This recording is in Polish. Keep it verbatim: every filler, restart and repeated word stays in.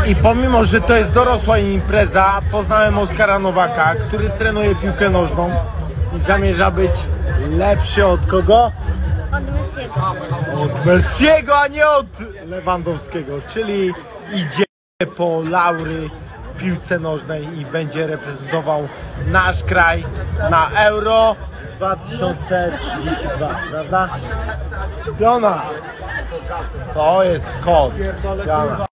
I pomimo, że to jest dorosła impreza, poznałem Oskara Nowaka, który trenuje piłkę nożną i zamierza być lepszy od kogo? Od Messiego. Od Messiego, a nie od Lewandowskiego, czyli idzie po laury w piłce nożnej i będzie reprezentował nasz kraj na Euro dwa tysiące trzydzieści dwa, prawda? Piona! To jest kod. Piona.